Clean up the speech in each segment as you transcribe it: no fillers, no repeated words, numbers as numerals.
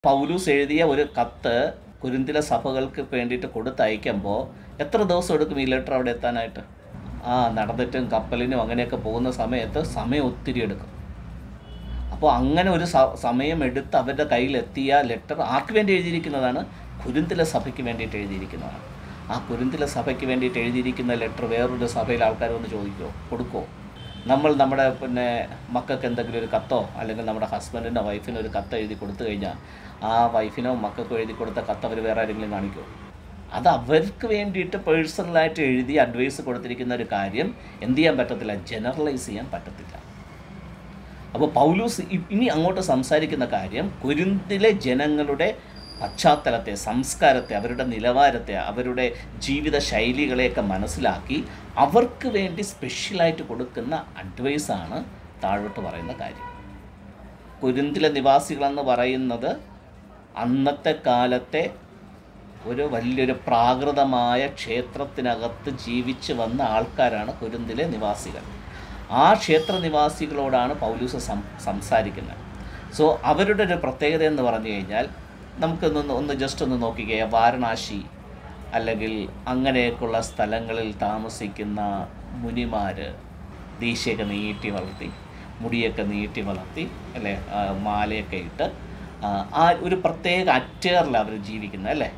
പൗലൂസ് എഴുതിയ ഒരു കത്ത് കൊരിന്തിലെ സഭകൾക്ക് വേണ്ടിയിട്ട് കൊടുത്തയക്കുമ്പോൾ എത്ര ദിവസം എടുക്കും ഈ ലെറ്റർ അവിടെ എത്താനായിട്ട്? നടന്നിട്ടും കപ്പലിനും അങ്ങനെയൊക്കെ പോകുന്ന സമയം ഒത്തിരി എടുക്കും. അപ്പോൾ അങ്ങനെ ഒരു സമയം എടുത്ത് അവരുടെ കയ്യിലെത്തിയ ലെറ്റർ ആർക്ക് വേണ്ടി എഴുതിയിരിക്കുന്നതാണ്? കൊരിന്തിലെ സഭയ്ക്ക് വേണ്ടിയിട്ട് എഴുതിയിരിക്കുന്നതാണ്. ആ കൊരിന്തിലെ സഭയ്ക്ക് വേണ്ടിയിട്ട് എഴുതിയിരിക്കുന്ന ലെറ്റർ വേറൊരു സഭയിൽ ആൾക്കാർ വന്ന് ചോദിക്കുമോ, കൊടുക്കുമോ? നമ്മൾ നമ്മുടെ മക്കൾക്ക് എന്തെങ്കിലും ഒരു കത്തോ അല്ലെങ്കിൽ നമ്മുടെ ഹസ്ബൻഡിൻ്റെ വൈഫിന് ഒരു കത്ത് എഴുതി കൊടുത്തു കഴിഞ്ഞാൽ ആ വൈഫിനോ മക്കൾക്കോ എഴുതി കൊടുത്ത കത്ത് അവർ വേറെ ആരെങ്കിലും കാണിക്കുമോ? അത് അവർക്ക് വേണ്ടിയിട്ട് പേഴ്സണലായിട്ട് എഴുതി അഡ്വൈസ് കൊടുത്തിരിക്കുന്ന ഒരു കാര്യം എന്ത് ചെയ്യാൻ പറ്റത്തില്ല, ജനറലൈസ് ചെയ്യാൻ പറ്റത്തില്ല. അപ്പോൾ പൗലൂസ് ഇനി അങ്ങോട്ട് സംസാരിക്കുന്ന കാര്യം കൊരിന്തിലെ ജനങ്ങളുടെ പശ്ചാത്തലത്തെ, സംസ്കാരത്തെ, അവരുടെ നിലവാരത്തെ, അവരുടെ ജീവിത ശൈലികളെയൊക്കെ മനസ്സിലാക്കി അവർക്ക് വേണ്ടി സ്പെഷ്യലായിട്ട് കൊടുക്കുന്ന അഡ്വൈസാണ് താഴോട്ട് പറയുന്ന കാര്യം. കൊരിന്തിലെ നിവാസികളെന്ന് പറയുന്നത് അന്നത്തെ കാലത്തെ ഒരു വലിയൊരു പ്രാകൃതമായ ക്ഷേത്രത്തിനകത്ത് ജീവിച്ച് വന്ന ആൾക്കാരാണ് കൊരിന്തിലെ നിവാസികൾ. ആ ക്ഷേത്ര നിവാസികളോടാണ് പൗലൂസ് സംസാരിക്കുന്നത്. സോ അവരുടെ ഒരു പ്രത്യേകത എന്ന് പറഞ്ഞു കഴിഞ്ഞാൽ നമുക്കൊന്ന് ജസ്റ്റ് ഒന്ന് നോക്കിക്കേ. വാരണാസി അല്ലെങ്കിൽ അങ്ങനെയൊക്കെയുള്ള സ്ഥലങ്ങളിൽ താമസിക്കുന്ന മുനിമാർ ദീശയൊക്കെ നീട്ടി വളർത്തി, മുടിയൊക്കെ നീട്ടി വളർത്തി, അല്ലേ, മാലയൊക്കെ ഇട്ട് ആ ഒരു പ്രത്യേക അറ്റയറിൽ അവർ ജീവിക്കുന്നത്, അല്ലേ,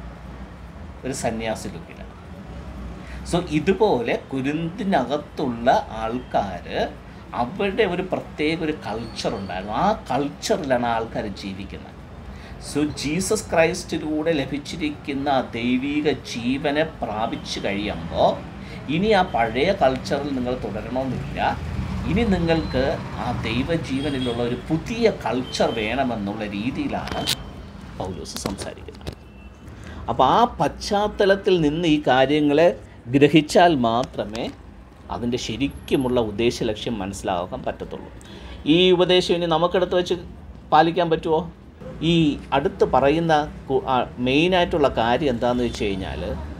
ഒരു സന്യാസി ലുക്കിൽ. സോ ഇതുപോലെ കൊരിന്തിനകത്തുള്ള ആൾക്കാർ അവരുടെ ഒരു പ്രത്യേക ഒരു കൾച്ചറുണ്ടായിരുന്നു. ആ കൾച്ചറിലാണ് ആൾക്കാർ ജീവിക്കുന്നത്. സോ ജീസസ് ക്രൈസ്റ്റിലൂടെ ലഭിച്ചിരിക്കുന്ന ആ ദൈവിക ജീവനെ പ്രാപിച്ചു കഴിയുമ്പോൾ ഇനി ആ പഴയ കൾച്ചറിൽ നിങ്ങൾ തുടരണമെന്നില്ല. ഇനി നിങ്ങൾക്ക് ആ ദൈവജീവനിലുള്ള ഒരു പുതിയ കൾച്ചർ വേണമെന്നുള്ള രീതിയിലാണ് പൗലോസ് സംസാരിക്കുന്നത്. അപ്പോൾ ആ പശ്ചാത്തലത്തിൽ നിന്ന് ഈ കാര്യങ്ങളെ ഗ്രഹിച്ചാൽ മാത്രമേ അതിൻ്റെ ശരിക്കുമുള്ള ഉദ്ദേശ ലക്ഷ്യം മനസ്സിലാക്കാൻ പറ്റത്തുള്ളൂ. ഈ ഉപദേശം ഇനി നമുക്കെടുത്ത് വെച്ച് പാലിക്കാൻ പറ്റുമോ? ഈ അടുത്ത് പറയുന്ന മെയിനായിട്ടുള്ള കാര്യം എന്താണെന്ന് വെച്ച് കഴിഞ്ഞാൽ,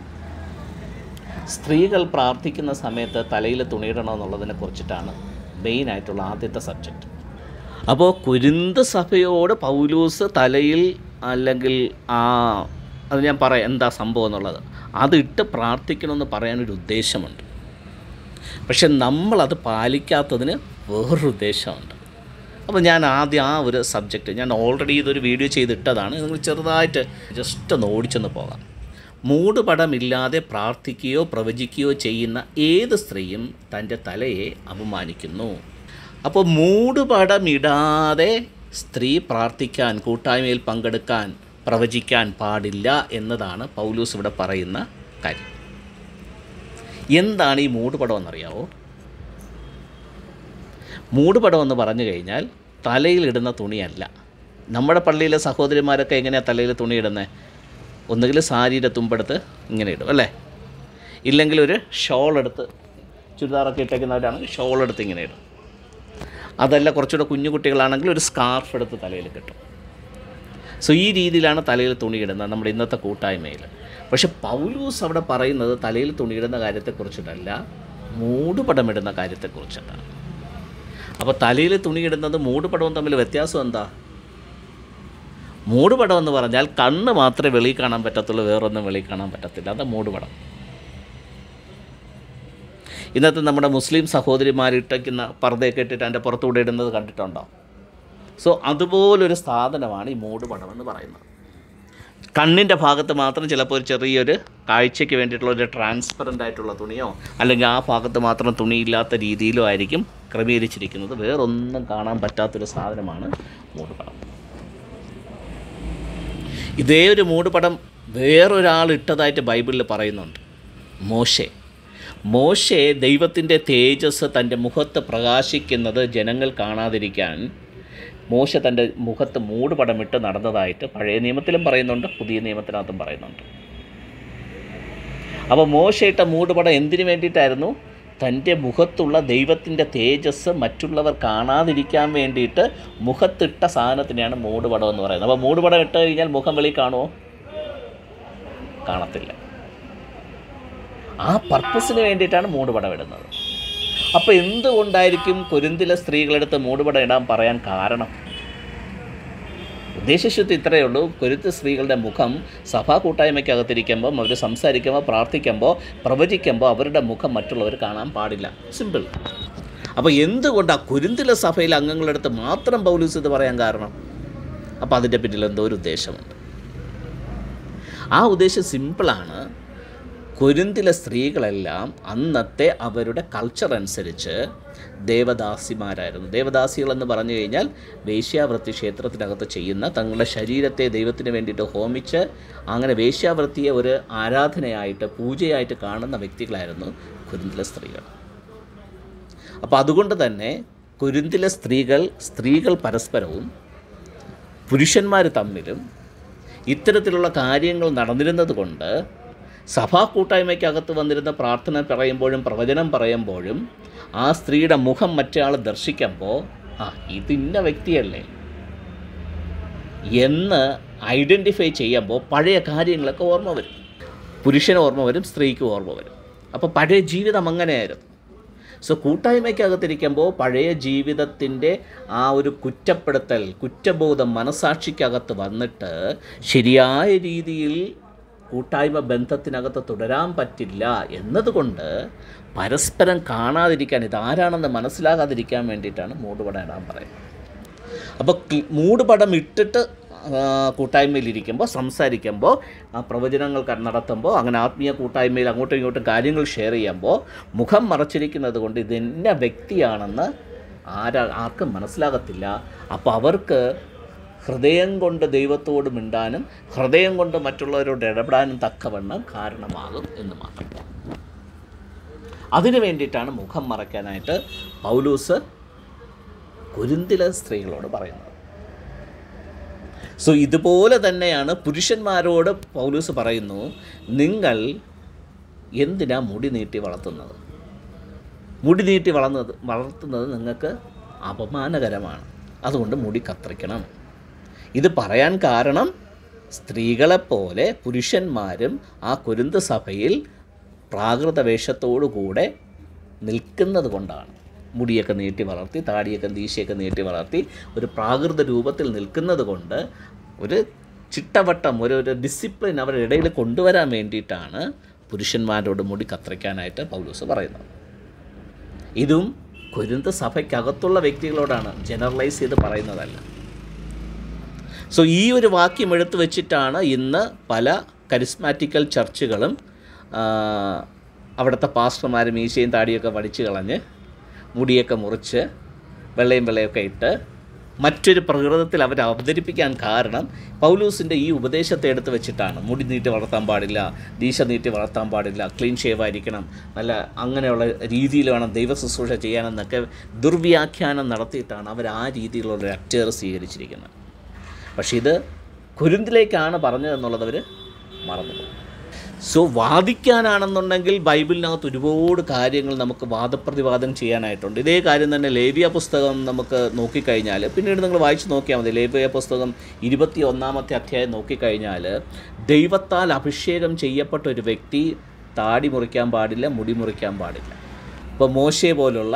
സ്ത്രീകൾ പ്രാർത്ഥിക്കുന്ന സമയത്ത് തലയിൽ തുണിയിടണമെന്നുള്ളതിനെ കുറിച്ചിട്ടാണ് മെയിനായിട്ടുള്ള ആദ്യത്തെ സബ്ജക്റ്റ്. അപ്പോൾ കൊരിന്ത് സഭയോട് പൗലൂസ് തലയിൽ അല്ലെങ്കിൽ അത് ഞാൻ പറയാം എന്താ സംഭവം എന്നുള്ളത്, അതിട്ട് പ്രാർത്ഥിക്കണമെന്ന് പറയാനൊരു ഉദ്ദേശമുണ്ട്. പക്ഷെ നമ്മളത് പാലിക്കാത്തതിന് വേറൊരു ഉദ്ദേശമുണ്ട്. അപ്പോൾ ഞാൻ ആദ്യം ആ ഒരു സബ്ജക്റ്റ് ഞാൻ ഓൾറെഡി ഇതൊരു വീഡിയോ ചെയ്തിട്ടതാണ്. നിങ്ങൾ ചെറുതായിട്ട് ജസ്റ്റ് ഒന്ന് ഓടിച്ചൊന്ന് പോകാം. മൂടുപടമില്ലാതെ പ്രാർത്ഥിക്കുകയോ പ്രവചിക്കുകയോ ചെയ്യുന്ന ഏത് സ്ത്രീയും തൻ്റെ തലയെ അപമാനിക്കുന്നു. അപ്പോൾ മൂടുപടമിടാതെ സ്ത്രീ പ്രാർത്ഥിക്കാൻ, കൂട്ടായ്മയിൽ പങ്കെടുക്കാൻ, പ്രവചിക്കാൻ പാടില്ല എന്നതാണ് പൗലൂസ് ഇവിടെ പറയുന്ന കാര്യം. എന്താണ് ഈ മൂടുപടം എന്നറിയാവോ? മൂടുപടം എന്ന് പറഞ്ഞു കഴിഞ്ഞാൽ തലയിലിടുന്ന തുണിയല്ല. നമ്മുടെ പള്ളിയിലെ സഹോദരിമാരൊക്കെ എങ്ങനെയാണ് തലയിൽ തുണി ഇടുന്നത്? ഒന്നുകിൽ സാരിയുടെ തുമ്പെടുത്ത് ഇങ്ങനെ ഇടും, അല്ലേ, ഇല്ലെങ്കിൽ ഒരു ഷോളെടുത്ത്, ചുരിദാറൊക്കെ ഇട്ടേക്കുന്നവരാണെങ്കിൽ ഷോളെടുത്ത് ഇങ്ങനെ ഇടും. അതല്ല കുറച്ചുകൂടെ കുഞ്ഞു കുട്ടികളാണെങ്കിൽ ഒരു സ്കാർഫ് എടുത്ത് തലയിൽ കെട്ടും. സോ ഈ രീതിയിലാണ് തലയിൽ തുണിയിടുന്നത് നമ്മുടെ ഇന്നത്തെ കൂട്ടായ്മയിൽ. പക്ഷെ പൗലൂസ് അവിടെ പറയുന്നത് തലയിൽ തുണിയിടുന്ന കാര്യത്തെക്കുറിച്ചിട്ടല്ല, മൂടുപടമിടുന്ന കാര്യത്തെക്കുറിച്ചിട്ടാണ്. അപ്പോൾ തലയിൽ തുണിയിടുന്നത് മൂടുപടവും തമ്മിൽ വ്യത്യാസം എന്താ? മൂടുപടം എന്ന് പറഞ്ഞാൽ കണ്ണ് മാത്രമേ വെളിയിൽ കാണാൻ പറ്റത്തുള്ളൂ, വേറൊന്നും വെളിയിൽ കാണാൻ പറ്റത്തില്ല. അത് മൂടുപടം. ഇന്നത്തെ നമ്മുടെ മുസ്ലിം സഹോദരിമാരിട്ടയ്ക്കുന്ന പർദ്ദയൊക്കെ ഇട്ടിട്ട് അതിൻ്റെ പുറത്തുകൂടെ ഇടുന്നത് കണ്ടിട്ടുണ്ടോ? സോ അതുപോലൊരു സാധനമാണ് ഈ മൂടുപടം എന്ന് പറയുന്നത്. കണ്ണിൻ്റെ ഭാഗത്ത് മാത്രം ചിലപ്പോൾ ഒരു ചെറിയൊരു കാഴ്ചയ്ക്ക് വേണ്ടിയിട്ടുള്ള ഒരു ട്രാൻസ്പെറൻ്റ് ആയിട്ടുള്ള തുണിയോ അല്ലെങ്കിൽ ആ ഭാഗത്ത് മാത്രം തുണിയില്ലാത്ത രീതിയിലോ ആയിരിക്കും ക്രമീകരിച്ചിരിക്കുന്നത്. വേറൊന്നും കാണാൻ പറ്റാത്തൊരു സാധനമാണ് മൂടുപടം. ഇതേ ഒരു മൂടുപടം വേറൊരാൾ ഇട്ടതായിട്ട് ബൈബിളിൽ പറയുന്നുണ്ട്. മോശെ ദൈവത്തിൻ്റെ തേജസ് തൻ്റെ മുഖത്ത് പ്രകാശിക്കുന്നത് ജനങ്ങൾ കാണാതിരിക്കാൻ മോശ തൻ്റെ മുഖത്ത് മൂടുപടമിട്ട് നടന്നതായിട്ട് പഴയ നിയമത്തിലും പറയുന്നുണ്ട്, പുതിയ നിയമത്തിനകത്തും പറയുന്നുണ്ട്. അപ്പോൾ മോശയിട്ട മൂടുപടം എന്തിനു വേണ്ടിയിട്ടായിരുന്നു? തൻ്റെ മുഖത്തുള്ള ദൈവത്തിൻ്റെ തേജസ് മറ്റുള്ളവർ കാണാതിരിക്കാൻ വേണ്ടിയിട്ട് മുഖത്തിട്ട സാധനത്തിനെയാണ് മൂടുപടം എന്ന് പറയുന്നത്. അപ്പോൾ മൂടുപടം ഇട്ട് കഴിഞ്ഞാൽ മുഖം വെളിയിൽ കാണുമോ? കാണത്തില്ല. ആ പർപ്പസിന് വേണ്ടിയിട്ടാണ് മൂടുപടം ഇടുന്നത്. അപ്പോൾ എന്തുകൊണ്ടായിരിക്കും കൊരിന്തിലെ സ്ത്രീകളെടുത്ത് മൂടുപടം ഇടാൻ പറയാൻ കാരണം? ഉദ്ദേശശുദ്ധി ഇത്രയേ ഉള്ളൂ. കൊരിന്ത് സ്ത്രീകളുടെ മുഖം സഭാ കൂട്ടായ്മയ്ക്കകത്തിരിക്കുമ്പം അവർ സംസാരിക്കുമ്പോൾ, പ്രാർത്ഥിക്കുമ്പോൾ, പ്രവചിക്കുമ്പോൾ അവരുടെ മുഖം മറ്റുള്ളവർ കാണാൻ പാടില്ല. സിമ്പിൾ. അപ്പോൾ എന്തുകൊണ്ടാണ് കൊരിന്തിലെ സഭയിലെ അംഗങ്ങളുടെ അടുത്ത് മാത്രം പൗലോസ് ഇത് പറയാൻ കാരണം? അപ്പോൾ അതിൻ്റെ പിന്നിൽ എന്തോ ഒരു ഉദ്ദേശമുണ്ട്. ആ ഉദ്ദേശം സിമ്പിളാണ്. കൊരിന്തിലെ സ്ത്രീകളെല്ലാം അന്നത്തെ അവരുടെ കൾച്ചർ അനുസരിച്ച് ദേവദാസിമാരായിരുന്നു. ദേവദാസികളെന്ന് പറഞ്ഞു കഴിഞ്ഞാൽ വേശ്യാവൃത്തി ക്ഷേത്രത്തിനകത്ത് ചെയ്യുന്ന, തങ്ങളുടെ ശരീരത്തെ ദൈവത്തിന് വേണ്ടിയിട്ട് ഹോമിച്ച് അങ്ങനെ വേശ്യാവൃത്തിയെ ഒരു ആരാധനയായിട്ട്, പൂജയായിട്ട് കാണുന്ന വ്യക്തികളായിരുന്നു കൊരിന്തിലെ സ്ത്രീകൾ. അപ്പോൾ അതുകൊണ്ട് തന്നെ കൊരിന്തിലെ സ്ത്രീകൾ പരസ്പരവും പുരുഷന്മാർ തമ്മിലും ഇത്തരത്തിലുള്ള കാര്യങ്ങൾ നടന്നിരുന്നത് കൊണ്ട് സഭാ കൂട്ടായ്മയ്ക്കകത്ത് വന്നിരുന്ന പ്രാർത്ഥന പറയുമ്പോഴും പ്രവചനം പറയുമ്പോഴും ആ സ്ത്രീയുടെ മുഖം മറ്റയാൾ ദർശിക്കുമ്പോൾ ഇത് ഇന്ന വ്യക്തിയല്ലേ എന്ന് ഐഡൻറ്റിഫൈ ചെയ്യുമ്പോൾ പഴയ കാര്യങ്ങളൊക്കെ ഓർമ്മ വരും. പുരുഷന് ഓർമ്മ വരും, സ്ത്രീക്ക് ഓർമ്മ വരും. അപ്പോൾ പഴയ ജീവിതം അങ്ങനെയായിരുന്നു. സോ കൂട്ടായ്മയ്ക്കകത്തിരിക്കുമ്പോൾ പഴയ ജീവിതത്തിൻ്റെ ആ ഒരു കുറ്റപ്പെടുത്തൽ, കുറ്റബോധം മനസാക്ഷിക്കകത്ത് വന്നിട്ട് ശരിയായ രീതിയിൽ കൂട്ടായ്മ ബന്ധത്തിനകത്ത് തുടരാൻ പറ്റില്ല എന്നതുകൊണ്ട് പരസ്പരം കാണാതിരിക്കാൻ, ഇതാരാണെന്ന് മനസ്സിലാകാതിരിക്കാൻ വേണ്ടിയിട്ടാണ് മൂടുപടം ഇടാൻ പറയുന്നത്. അപ്പോൾ മൂടുപടം ഇട്ടിട്ട് കൂട്ടായ്മയിലിരിക്കുമ്പോൾ, സംസാരിക്കുമ്പോൾ, പ്രവചനങ്ങൾ നടത്തുമ്പോൾ, അങ്ങനെ ആത്മീയ കൂട്ടായ്മയിൽ അങ്ങോട്ടും ഇങ്ങോട്ടും കാര്യങ്ങൾ ഷെയർ ചെയ്യുമ്പോൾ മുഖം മറച്ചിരിക്കുന്നത് കൊണ്ട് ഇതെന്ന വ്യക്തിയാണെന്ന് ആർക്കും മനസ്സിലാകത്തില്ല. അപ്പോൾ അവർക്ക് ഹൃദയം കൊണ്ട് ദൈവത്തോട് മിണ്ടാനും ഹൃദയം കൊണ്ട് മറ്റുള്ളവരോട് ഇടപെടാനും തക്കവണ്ണം കാരണമാകും എന്ന് മാത്രം. അതിനു വേണ്ടിയിട്ടാണ് മുഖം മറയ്ക്കാനായിട്ട് പൗലോസ് കൊരിന്തിലെ സ്ത്രീകളോട് പറയുന്നത്. സോ ഇതുപോലെ തന്നെയാണ് പുരുഷന്മാരോട് പൗലോസ് പറയുന്നു, നിങ്ങൾ എന്തിനാ മുടി നീട്ടി വളർത്തുന്നത്? മുടി നീട്ടി വളർത്തുന്നത് നിങ്ങൾക്ക് അപമാനകരമാണ്. അതുകൊണ്ട് മുടി കത്തിരിക്കണം. ഇത് പറയാൻ കാരണം സ്ത്രീകളെപ്പോലെ പുരുഷന്മാരും ആ കൊരിന്ത് സഭയിൽ പ്രാകൃത വേഷത്തോടു കൂടെ നിൽക്കുന്നത് കൊണ്ടാണ്. മുടിയൊക്കെ നീട്ടി വളർത്തി, താടിയൊക്കെ ദീശയൊക്കെ നീട്ടി വളർത്തി ഒരു പ്രാകൃത രൂപത്തിൽ നിൽക്കുന്നത് കൊണ്ട് ഒരു ചിട്ടവട്ടം, ഒരു ഡിസിപ്ലിൻ അവരുടെ ഇടയിൽ കൊണ്ടുവരാൻ വേണ്ടിയിട്ടാണ് പുരുഷന്മാരോട് മുടി കത്തിരിക്കാനായിട്ട് പൗലോസ് പറയുന്നത്. ഇതും കൊരിന്ത് സഭയ്ക്കകത്തുള്ള വ്യക്തികളോടാണ്, ജനറലൈസ് ചെയ്ത് പറയുന്നതല്ല. സോ ഈ ഒരു വാക്യം എടുത്തു വെച്ചിട്ടാണ് ഇന്ന് പല കരിസ്മാറ്റിക്കൽ ചർച്ചുകളും അവിടുത്തെ പാസ്റ്റർമാർ മീശയും താടിയൊക്കെ വടിച്ച് കളഞ്ഞ് മുടിയൊക്കെ മുറിച്ച് വെള്ളയൊക്കെ ഇട്ട് മറ്റൊരു പ്രകൃതത്തിൽ അവർ അവതരിപ്പിക്കാൻ കാരണം പൗലൂസിൻ്റെ ഈ ഉപദേശത്തെ എടുത്ത് വെച്ചിട്ടാണ്. മുടി നീട്ടി വളർത്താൻ പാടില്ല, ദീശ നീട്ടി വളർത്താൻ പാടില്ല, ക്ലീൻ ഷേവ് ആയിരിക്കണം, നല്ല അങ്ങനെയുള്ള രീതിയിൽ വേണം ദൈവ ശുശ്രൂഷ ചെയ്യാനെന്നൊക്കെ ദുർവ്യാഖ്യാനം നടത്തിയിട്ടാണ് അവർ ആ രീതിയിലുള്ള അക്ചർ സ്വീകരിച്ചിരിക്കുന്നത്. പക്ഷേ ഇത് കൊരിന്തിലേക്കാണ് പറഞ്ഞതെന്നുള്ളത് അവർ മറന്നുപോകും. സോ വാദിക്കാനാണെന്നുണ്ടെങ്കിൽ ബൈബിളിനകത്ത് ഒരുപാട് കാര്യങ്ങൾ നമുക്ക് വാദപ്രതിവാദം ചെയ്യാനായിട്ടുണ്ട്. ഇതേ കാര്യം തന്നെ ലേവ്യ പുസ്തകം നമുക്ക് നോക്കിക്കഴിഞ്ഞാൽ, പിന്നീട് നിങ്ങൾ വായിച്ച് നോക്കിയാൽ മതി, ലേവ്യ പുസ്തകം 21-ാമത്തെ അധ്യായം നോക്കിക്കഴിഞ്ഞാൽ ദൈവത്താൽ അഭിഷേകം ചെയ്യപ്പെട്ട ഒരു വ്യക്തി താടി മുറിക്കാൻ പാടില്ല, മുടി മുറിക്കാൻ പാടില്ല. ഇപ്പോൾ മോശെ പോലുള്ള,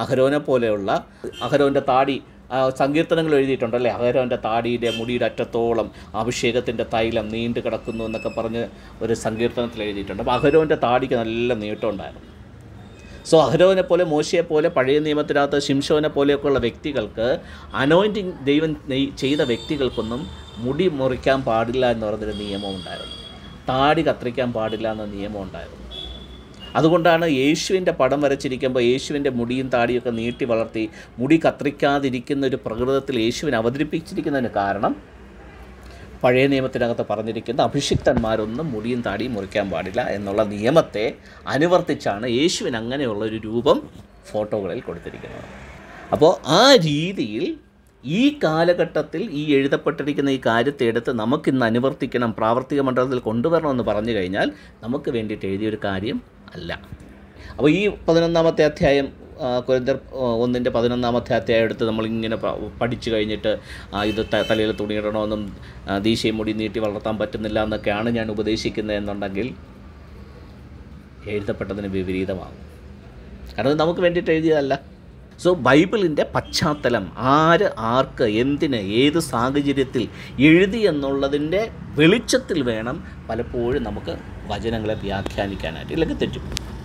അഹരോൻ്റെ താടി സങ്കീർത്തനങ്ങൾ എഴുതിയിട്ടുണ്ടല്ലേ, അഹരോൻ്റെ താടിയുടെ മുടിയുടെ അറ്റത്തോളം അഭിഷേകത്തിൻ്റെ തൈലം നീണ്ടു കിടക്കുന്നു എന്നൊക്കെ പറഞ്ഞ് ഒരു സങ്കീർത്തനത്തിൽ എഴുതിയിട്ടുണ്ട്. അപ്പോൾ അഹരോൻ്റെ താടിക്ക് നല്ല നീട്ടമുണ്ടായിരുന്നു. സോ അഹരോനെ പോലെ, മോശയെ പോലെ, പഴയ നിയമത്തിനകത്ത് ശിംശോനെ പോലെയൊക്കെയുള്ള വ്യക്തികൾക്ക്, അനോയിൻറ്റിങ് ദൈവം ചെയ്ത വ്യക്തികൾക്കൊന്നും മുടി മുറിക്കാൻ പാടില്ല എന്ന് പറഞ്ഞൊരു നിയമം ഉണ്ടായിരുന്നു. താടി കത്തിരിക്കാൻ പാടില്ല എന്ന നിയമം ഉണ്ടായിരുന്നു. അതുകൊണ്ടാണ് യേശുവിൻ്റെ പടം വരച്ചിരിക്കുമ്പോൾ യേശുവിൻ്റെ മുടിയും താടിയൊക്കെ നീട്ടി വളർത്തി മുടി കത്തിരിക്കാതിരിക്കുന്ന ഒരു പ്രകൃതത്തിൽ യേശുവിനെ അവതരിപ്പിച്ചിരിക്കുന്നതിന് കാരണം പഴയ നിയമത്തിനകത്ത് പറഞ്ഞിരിക്കുന്ന അഭിഷിക്തന്മാരൊന്നും മുടിയും താടിയും മുറിക്കാൻ പാടില്ല എന്നുള്ള നിയമത്തെ അനുവർത്തിച്ചാണ് യേശുവിന് അങ്ങനെയുള്ള ഒരു രൂപം ഫോട്ടോകളിൽ കൊടുത്തിരിക്കുന്നത്. അപ്പോൾ ആ രീതിയിൽ ഈ കാലഘട്ടത്തിൽ ഈ എഴുതപ്പെട്ടിരിക്കുന്ന ഈ കാര്യത്തെ എടുത്ത് നമുക്കിന്ന് അനുവർത്തിക്കണം, പ്രാവർത്തിക മണ്ഡലത്തിൽ കൊണ്ടുവരണമെന്ന് പറഞ്ഞു കഴിഞ്ഞാൽ നമുക്ക് വേണ്ടിയിട്ട് എഴുതിയൊരു കാര്യം അല്ല. അപ്പോൾ ഈ 11-ാമത്തെ അധ്യായം, കൊരിന്ത്യർ 1-11 അധ്യായം എടുത്ത് നമ്മളിങ്ങനെ പഠിച്ചു കഴിഞ്ഞിട്ട് ഇത് തലയിൽ തുണിയിടണമെന്നും ദീശയും മുടി നീട്ടി വളർത്താൻ പറ്റുന്നില്ല എന്നൊക്കെയാണ് ഞാൻ ഉപദേശിക്കുന്നത് എന്നുണ്ടെങ്കിൽ എഴുതപ്പെട്ടതിന് വിപരീതമാകും. കാരണം നമുക്ക് വേണ്ടിയിട്ട് എഴുതിയതല്ല. സോ ബൈബിളിൻ്റെ പശ്ചാത്തലം ആര് ആർക്ക് എന്തിന് ഏത് സാഹചര്യത്തിൽ എഴുതി എന്നുള്ളതിൻ്റെ വെളിച്ചത്തിൽ വേണം പലപ്പോഴും നമുക്ക് വചനങ്ങളെ വ്യാഖ്യാനിക്കാനായിട്ട്, ഇല്ലെങ്കിൽ തെറ്റും.